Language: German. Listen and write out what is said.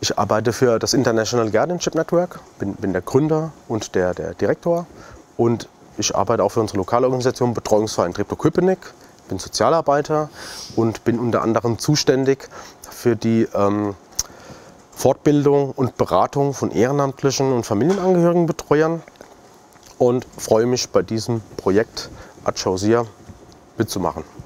Ich arbeite für das International Guardianship Network, bin der Gründer und der Direktor, und ich arbeite auch für unsere Lokalorganisation Betreuungsverein Treptow-Köpenick, bin Sozialarbeiter und bin unter anderem zuständig für die Fortbildung und Beratung von ehrenamtlichen und Familienangehörigenbetreuern und freue mich, bei diesem Projekt Ad Shausia mitzumachen.